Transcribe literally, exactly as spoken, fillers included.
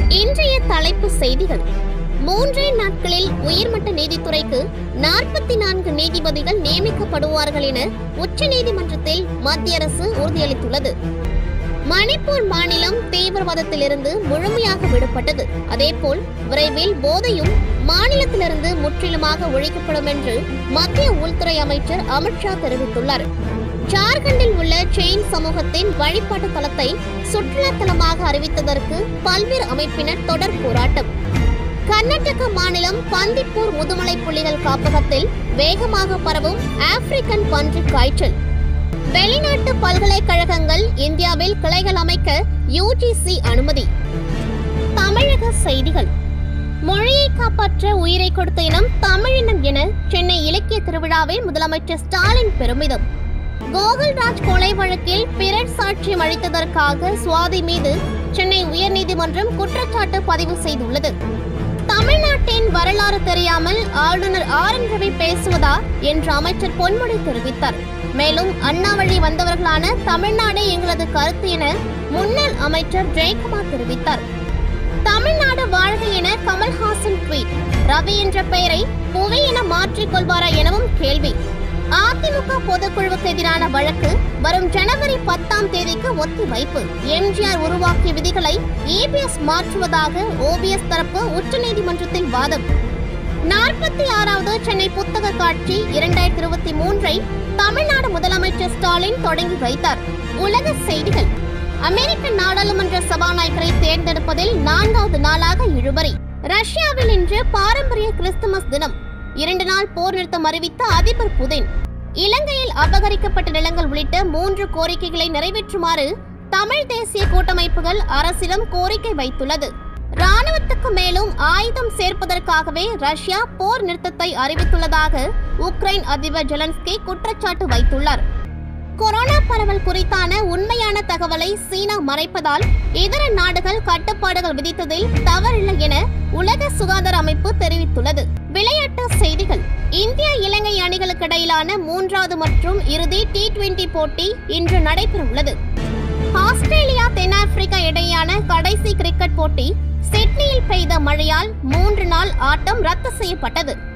இன்றைய தலைப்பு செய்திகள். மூன்றே நாட்களில் உயர்மட்ட நீதித்துறைக்கு நாற்பத்தி நான்கு நீதிபதிகள் நியமிக்கப்படுவார்கள் என உச்சநீதிமன்றத்தில் மத்திய அரசு உறுதியளித்துள்ளது. மணிப்பூர் மாநிலம் தீவிரவாதத்திலிருந்து முழுமையாக விடுபட்டது. அதேபோல் விரைவில் போதையும் மாநிலத்திலிருந்து முற்றிலுமாக ஒழிக்கப்படும் என்று மத்திய உள்துறை அமைச்சர் அமித்ஷா தெரிவித்துள்ளார். ஜார்க்கண்டில் உள்ள செயின் சமூகத்தின் வழிபாட்டு தலத்தை சுற்றுலா தலமாக அறிவித்ததற்கு பல்வேறு அமைப்பினர் தொடர் போராட்டம். கர்நாடக மாநிலம் பந்திப்பூர் முதுமலை புலிகள் காப்பகத்தில் வேகமாக பரவும் ஆப்பிரிக்கன் பன்றி காய்ச்சல். வெளிநாட்டு பல்கலைக்கழகங்கள் இந்தியாவில் கிளைகள் அமைக்க யுஜிசி அனுமதி. தமிழக செய்திகள். மொழியை காப்பாற்ற உயிரை கொடுத்த இனம் தமிழினம் என சென்னை இலக்கிய திருவிழாவில் முதலமைச்சர் ஸ்டாலின் பெருமிதம். கோகுல்ராஜ் கொலை வழக்கில் பிறர் சாட்சியம் அளித்ததற்காக சுவாதி மீது சென்னை உயர்நீதிமன்றம் குற்றச்சாட்டு பதிவு செய்துள்ளது. தமிழ்நாட்டின் வரலாறு தெரியாமல் ஆளுநர் ஆர் என் ரவி பேசுவதா என்று அமைச்சர் பொன்முடி தெரிவித்தார். மேலும் அண்ணா வழி வந்தவர்களான தமிழ்நாடே எங்களது கருத்து என முன்னாள் அமைச்சர் ஜெயக்குமார் தெரிவித்தார். தமிழ்நாடு வாழ்க என கமல்ஹாசன் ட்வீட். ரவி என்ற பெயரை புவி என மாற்றிக் கொள்வாரா எனவும் கேள்வி. அதிமுக பொதுக்குழுவுக்கு எதிரான வழக்கு வரும் ஜனவரி பத்தாம் தேதிக்கு ஒத்திவைப்பு. எம்ஜிஆர் உருவாக்கிய விதிகளை இபிஎஸ் மாற்றுவதாக ஓபிஎஸ் தரப்பு உச்சநீதிமன்றத்தில் வாதம். நாற்பத்தி ஆறாவது சென்னை புத்தக காட்சி இரண்டாயிரத்தி இருபத்தி மூன்றை தமிழ்நாடு முதலமைச்சர் ஸ்டாலின் தொடங்கி வைத்தார். உலக செய்திகள். அமெரிக்க நாடாளுமன்ற சபாநாயகரை தேர்ந்தெடுப்பதில் நான்காவது நாளாக இழுபறி. ரஷ்யாவில் இன்று பாரம்பரிய கிறிஸ்துமஸ் தினம். இரண்டு நாள் போர் நிறுத்தம் அறிவித்த அதிபர் புதின். இலங்கையில் அபகரிக்கப்பட்ட நிலங்கள் உள்ளிட்ட மூன்று கோரிக்கைகளை நிறைவேற்றுமாறு தமிழ் தேசிய கூட்டமைப்புகள் அரசிடம் கோரிக்கை வைத்துள்ளது. ராணுவத்துக்கு மேலும் ஆயுதம் சேர்ப்பதற்காகவே ரஷ்யா போர் நிறுத்தத்தை அறிவித்துள்ளதாக உக்ரைன் அதிபர் ஜெலன்ஸ்கி குற்றச்சாட்டு வைத்துள்ளார். கொரோனா பரவல் குறித்தான உண்மையான தகவலை சீனா மறைப்பதால் இதர நாடுகள் கட்டுப்பாடுகள் விதித்ததில் தவறில்லை என உலக சுகாதார அமைப்பு தெரிவித்துள்ளது. விளையாட்டு செய்திகள். இந்தியா இலங்கை அணிகளுக்கு இடையிலான மூன்றாவது மற்றும் இறுதி டி டுவெண்டி போட்டி இன்று நடைபெறவுள்ளது. ஆஸ்திரேலியா தென்னாப்பிரிக்கா இடையேயான கடைசி கிரிக்கெட் போட்டி சிட்னியில் பெய்த மழையால் மூன்று நாள் ஆட்டம் ரத்து செய்யப்பட்டது.